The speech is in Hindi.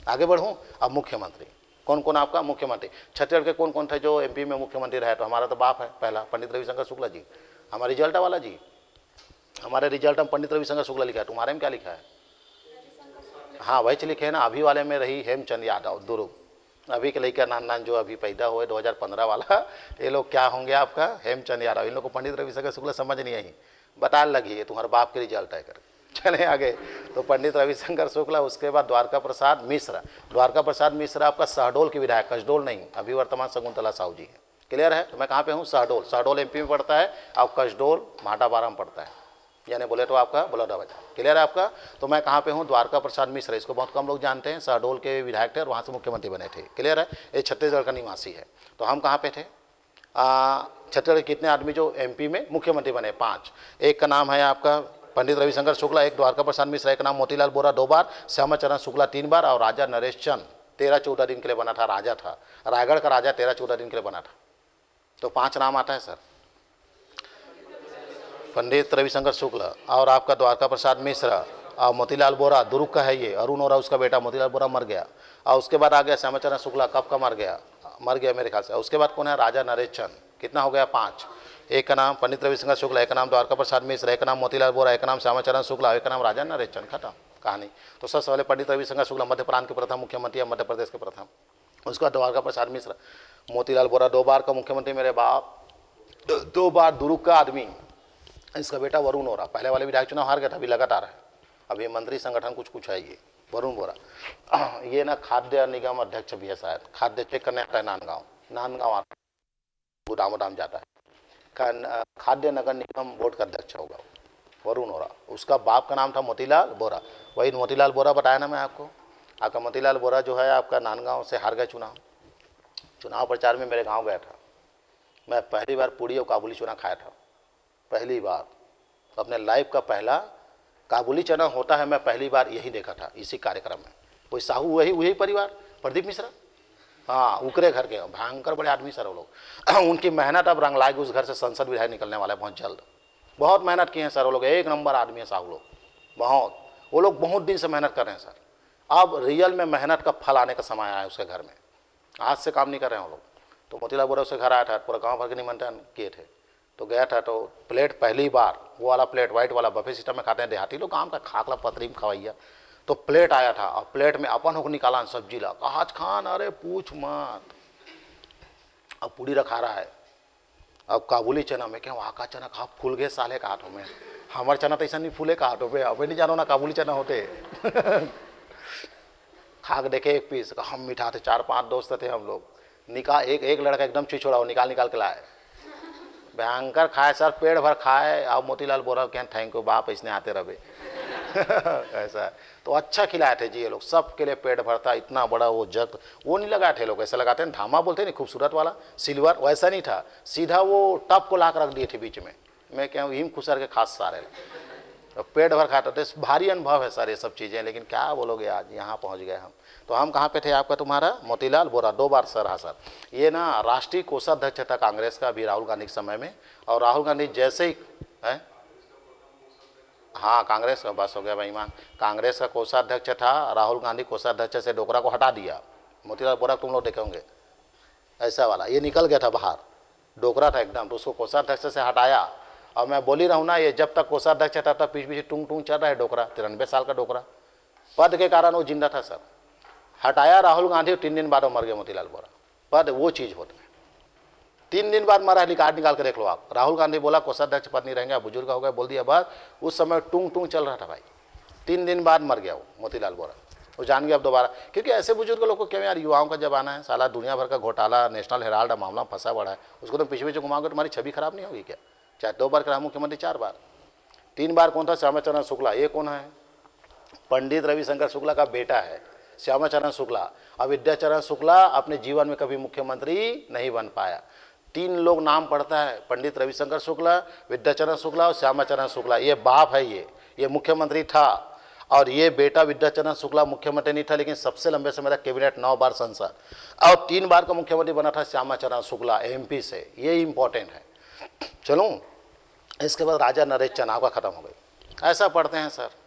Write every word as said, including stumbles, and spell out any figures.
आगे बढ़ूँ। अब मुख्यमंत्री कौन कौन आपका मुख्यमंत्री, छत्तीसगढ़ के कौन कौन थे जो एमपी में मुख्यमंत्री रहे? तो हमारा तो बाप है पहला, पंडित रविशंकर शुक्ला जी। हमारे रिजल्ट वाला जी, हमारे रिजल्ट में पंडित रविशंकर शुक्ला लिखा है, तुम्हारे में क्या लिखा है? हाँ वही लिखे है ना। अभी वाले में रही हेमचंद यादव दुर्ग, अभी के लेकर नान नान जो अभी पैदा हुए दो हज़ार पंद्रह वाला, ये लोग क्या होंगे आपका? हेमचंद यादव। इन लोग को पंडित रविशंकर शुक्ला समझ नहीं आई, बता लगी है तुम्हारे बाप के रिजल्ट है कर। चले आगे। तो पंडित रविशंकर शुक्ला, उसके बाद द्वारका प्रसाद मिश्र। द्वारका प्रसाद मिश्र आपका शहडोल के विधायक, कसडोल नहीं, अभी वर्तमान शकुंतला साहू जी है। क्लियर है? तो मैं कहाँ पे हूँ? शहडोल। शहडोल एमपी में पड़ता है और कसडोल भाटापारा में पड़ता है, यानी बोले तो आपका बलौदाबाजार। क्लियर है आपका? तो मैं कहाँ पे हूँ? द्वारका प्रसाद मिश्र। इसको बहुत कम लोग जानते हैं, शहडोल के विधायक थे और वहाँ से मुख्यमंत्री बने थे। क्लियर है? ये छत्तीसगढ़ का निवासी है। तो हम कहाँ पे थे? छत्तीसगढ़ के कितने आदमी जो एमपी में मुख्यमंत्री बने? पाँच। एक का नाम है आपका पंडित रविशंकर शुक्ला, एक द्वारका प्रसाद मिश्र, एक नाम मोतीलाल बोरा दो बार, श्यामाचरण शुक्ला तीन बार, और राजा नरेश चंद तेरह चौदह दिन के लिए बना था, राजा था, रायगढ़ का राजा, तेरह चौदह दिन के लिए बना था। तो पाँच नाम आता है सर, पंडित रविशंकर शुक्ला और आपका द्वारका प्रसाद मिश्रा और मोतीलाल बोरा दुर्ग का है ये, अरुण और उसका बेटा मोतीलाल बोरा मर गया। और उसके बाद आ गया श्यामाचरण शुक्ला, कब का मर गया? मर गया मेरे ख्याल से। उसके बाद कौन है? राजा नरेश चंद। कितना हो गया? पाँच। एक का नाम पंडित रविशंकर शुक्ला, एक का नाम द्वारका प्रसाद मिश्रा, एक का नाम मोतीलाल बोरा, एक का नाम श्यामाचरण शुक्ला, एक का नाम राजा नरेश चंद। खत्म कहानी। तो सबसे पहले पंडित रविशंकर शुक्ला मध्य प्रांत के प्रथम मुख्यमंत्री, मध्य प्रदेश के प्रथम। उसके बाद द्वारका प्रसाद मिश्रा, मोतीलाल बोरा दो बार का मुख्यमंत्री मेरे बाप, दो बार दुर्ग का आदमी, इसका बेटा वरुण बोरा, पहले वाले विधायक चुनाव हार गया था, अभी लगातार है, अभी मंत्री संगठन कुछ कुछ है ये वरुण बोरा। ये ना खाद्य निगम अध्यक्ष भी है शायद, खाद्य चेक करने आता है नांदगांव, नांदगांव आता है, गोदाम वोदाम जाता है, खाद्य नगर निगम बोर्ड का अध्यक्ष होगा वरुण बोरा। उसका बाप का नाम था मोतीलाल बोरा, वही मोतीलाल बोरा बताया ना मैं आपको। आपका मोतीलाल बोरा जो है आपका नांदगांव से हार गया चुनाव। चुनाव प्रचार में मेरे गाँव गया था, मैं पहली बार पूड़ी और काबुली चना खाया था, पहली बार अपने लाइफ का पहला काबुली चना होता है, मैं पहली बार यही देखा था इसी कार्यक्रम में। वही साहू, वही वही परिवार, प्रदीप मिश्रा, हाँ उकरे घर के भयंकर बड़े आदमी सर वो लोग। उनकी मेहनत अब रंग लाएगी, उस घर से संसद विधायक निकलने वाला है बहुत जल्द। बहुत मेहनत किए हैं सर वो लोग, एक नंबर आदमी है साहू लोग, बहुत। वो लोग बहुत दिन से मेहनत कर रहे हैं सर, अब रियल में मेहनत का फल आने का समय आया है उसके घर में, आज से काम नहीं कर रहे हैं वो लोग। तो मोतीलाल बोरा उसके घर आया था, पूरा गाँव भर के निमंत्रण किए थे, तो गया था। तो प्लेट पहली बार वो वाला प्लेट वाइट वाला बफे सिस्टम में खाते हैं देहाती लोग, आम का खाकला पतरी में खवैया। तो प्लेट आया था और प्लेट में अपन होकर निकाला सब्जी ला, आज खान, अरे पूछ मत। अब पूड़ी रखा रहा है, अब काबुली चना में क्या वहाँ का चना खा फूल गए साले का हाथों में, हमारे चना तो ऐसा नहीं फूले का हाथों पे, अब नहीं जानो ना काबुली चना होते। खा के देखे एक पीस, हम मीठा थे, चार पांच दोस्त थे हम लोग, निकाल एक एक लड़का एकदम छिछोड़ा हो निकाल निकाल के लाए, भयंकर खाए सर, पेट भर खाए। अब मोतीलाल बोरा क्या थैंक यू बाप, इसने आते रहे। ऐसा है। तो अच्छा खिलाए थे जी ये लोग, सबके लिए पेट भरता, इतना बड़ा वो जग वो नहीं लगाए थे लोग, ऐसा लगाते हैं धामा बोलते नहीं खूबसूरत वाला सिल्वर, वैसा नहीं था, सीधा वो टप को ला कर रख दिए थे बीच में। मैं क्या हिम खुसर के खास सारे तो पेट भर खाता थे। भारी अनुभव है सर ये सब चीज़ें, लेकिन क्या बोलोगे आज यहाँ पहुँच गए हम। तो हम कहाँ पे थे आपका? तुम्हारा मोतीलाल बोरा दो बार सर। हाँ सर, ये ना राष्ट्रीय कोषाध्यक्ष था कांग्रेस का अभी राहुल गांधी के समय में, और राहुल गांधी जैसे ही है, हाँ कांग्रेस का, बस हो गया बेईमान, कांग्रेस का कोषाध्यक्ष था, राहुल गांधी कोषाध्यक्ष से डोकरा को हटा दिया। मोतीलाल बोरा तुम लोग देखेंगे ऐसा वाला, ये निकल गया था बाहर, डोकरा था एकदम, तो उसको कोषाध्यक्ष से हटाया। और मैं बोल ही रहा हूँ ना, ये जब तक कोषाध्यक्ष था तब तक पीछे पीछे टूंग टूंग चल रहा है डोकरा, तिरानवे साल का डोकरा, पद के कारण वो जिंदा था सर। हटाया राहुल गांधी, तीन दिन बाद वो मर गया मोतीलाल बोरा। पद वो चीज़ होता है, तीन दिन बाद मरा है, निकाल निकाल के देख लो आप। राहुल गांधी बोला कोषाध्यक्ष पद नहीं रहेंगे, बुजुर्ग हो गए, बोल दिया बात। उस समय टूंग टूंग चल रहा था भाई, तीन दिन बाद मर गया वो मोतीलाल बोरा। वो जान गया अब दोबारा, क्योंकि ऐसे बुजुर्ग लोग को क्यों यार, युवाओं का जमाना है, साला दुनिया भर का घोटाला, नेशनल हेराल्ड मामला फंसा पड़ा है, उसको तो पीछे पीछे घुमाओगे तुम्हारी छवि खराब नहीं होगी क्या? चाहे दो बार करा मुख्यमंत्री, चार बार, तीन बार कौन था? श्यामाचरण शुक्ला। ये कौन है? पंडित रविशंकर शुक्ला का बेटा है श्यामाचरण शुक्ला। अब विद्याचरण शुक्ला अपने जीवन में कभी मुख्यमंत्री नहीं बन पाया। तीन लोग नाम पड़ता है, पंडित रविशंकर शुक्ला, विद्याचरण शुक्ला और श्यामाचरण शुक्ला। ये बाप है, ये ये मुख्यमंत्री था, और ये बेटा विद्याचरण शुक्ला मुख्यमंत्री नहीं था, लेकिन सबसे लंबे समय तक कैबिनेट, नौ बार संसद, और तीन बार का मुख्यमंत्री बना था श्यामाचरण शुक्ला एमपी से। ये इंपॉर्टेंट है। चलो इसके बाद राजा नरेश चंद, आपका खत्म हो गई। ऐसा पढ़ते हैं सर,